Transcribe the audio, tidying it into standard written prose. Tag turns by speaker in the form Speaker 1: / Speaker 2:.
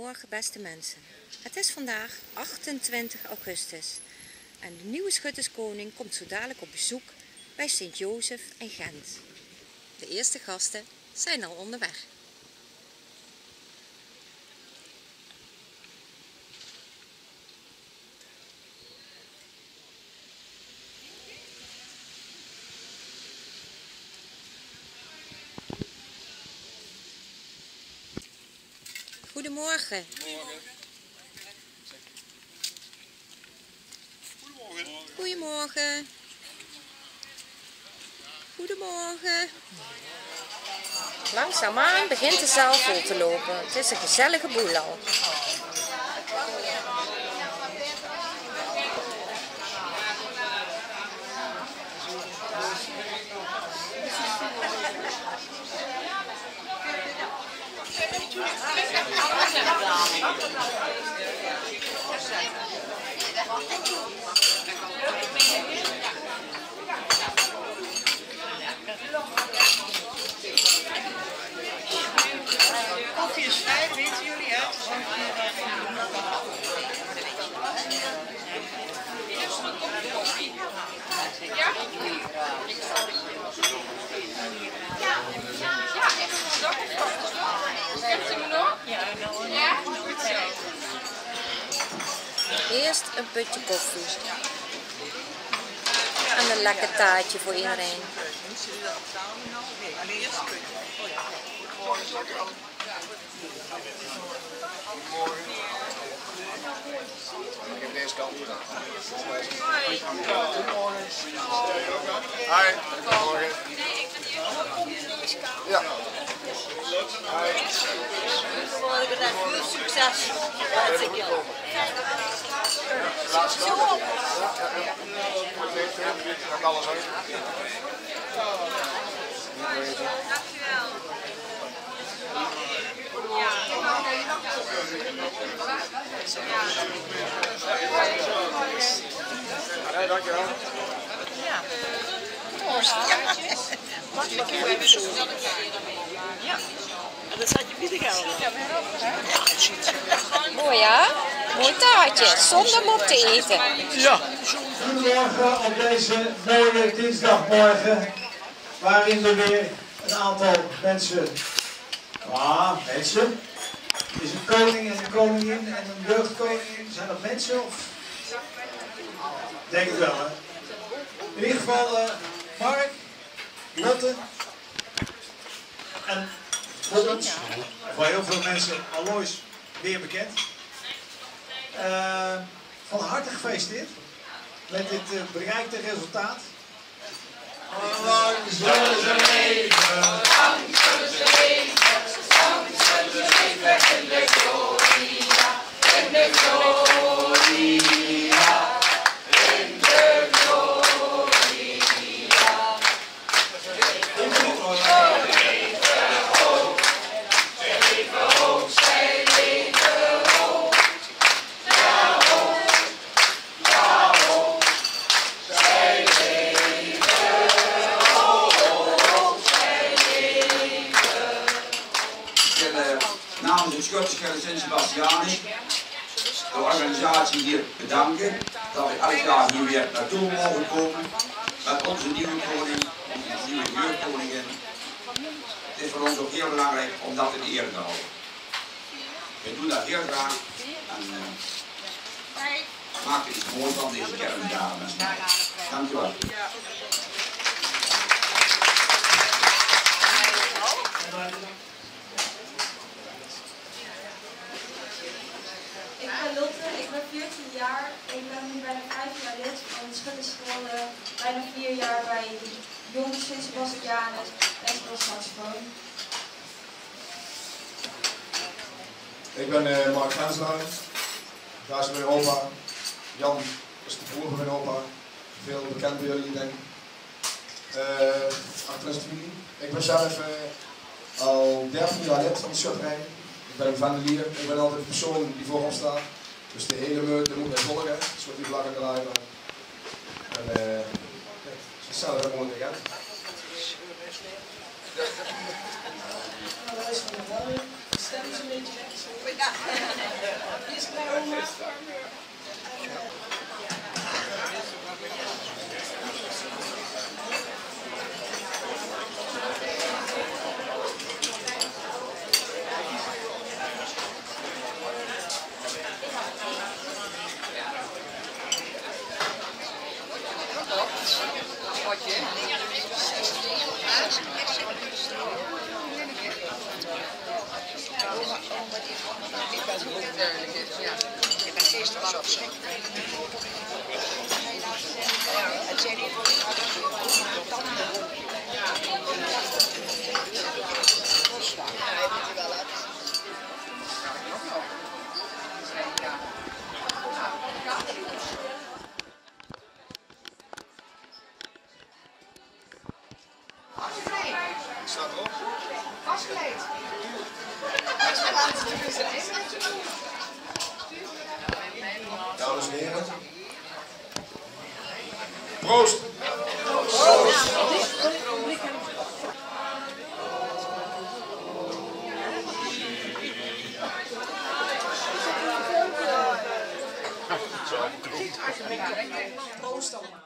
Speaker 1: Goedemorgen beste mensen. Het is vandaag 28 augustus en de nieuwe schutterskoning komt zo dadelijk op bezoek bij Sint-Jozef in Gent. De eerste gasten zijn al onderweg. Goedemorgen. Goedemorgen. Goedemorgen. Langzaamaan begint de zaal vol te lopen. Het is een gezellige boel al.
Speaker 2: Koffie is vrij, dat weten jullie, hè? Ja? Ja, echt een dak of wat? Hebt u me nog? Ja, nou. Ja, goed zo.
Speaker 1: Eerst een putje koffie. En een lekker taartje voor iedereen.
Speaker 3: Ik heb deze kant gedaan.
Speaker 2: Hoi.
Speaker 3: Hi. Goedemorgen. Ja. Hi.
Speaker 2: Ik bedankt. Veel succes. Hartstikke leuk.
Speaker 3: Laatste kant. Gaat alles uit.
Speaker 2: Dankjewel.
Speaker 3: Nee, dankjewel.
Speaker 2: Ja. Ja. En dat zat je bieden gaan.
Speaker 1: Mooi hè? Mooi taartje, zonder hem op te eten.
Speaker 4: Ja. Goedemorgen op deze mooie dinsdagmorgen, waarin we weer een aantal mensen, mensen, het is een koning en een koningin en een jeugdkoningin, zijn dat mensen of? Denk ik wel hè. In ieder geval Mark, Lotte en Bobbens, voor heel veel mensen Alois weer bekend. Van harte gefeliciteerd met dit bereikte resultaat. Lang zullen ze leven, lang zullen ze leven, lang zullen ze leven in de gloria, in de gloria, in de gloria. Leven hoog, zij leven hoog.
Speaker 5: Namens het Schutterskade Sint-Sebastiani de organisatie hier bedanken dat we elk jaar hier weer naartoe mogen komen met onze nieuwe koning, onze nieuwe jeugdkoningin. Het is voor ons ook heel belangrijk om dat in ere te houden. We doen dat heel graag en maak er iets moois van deze kermisdagen. Dank u wel.
Speaker 6: Ik ben Lotte, ik ben 14 jaar. Ik ben nu bijna 5 jaar lid van de Schutterskoning, bijna 4 jaar bij de jonge Sint-Sebastianus en saxofoon.
Speaker 3: Ik ben Mark Genselaar. Daar is mijn opa. Jan is de broer van mijn opa. Veel bekend bij jullie, denk ik. Achter is de familie. Ik ben zelf al 13 jaar lid van de schutterij. Ik ben een vandelier. Ik ben altijd de persoon die voorop staat. Dus de hele meute moet mij volgen. Dus wordt die vlag aan de lijn. En zelf heb ik gewoon tegen.
Speaker 7: Nou, dat is van de wel. Stem is een beetje weg. Hier is klein oma.
Speaker 2: Vastgeleid.
Speaker 3: Dames en heren. Proost!
Speaker 7: Proost allemaal.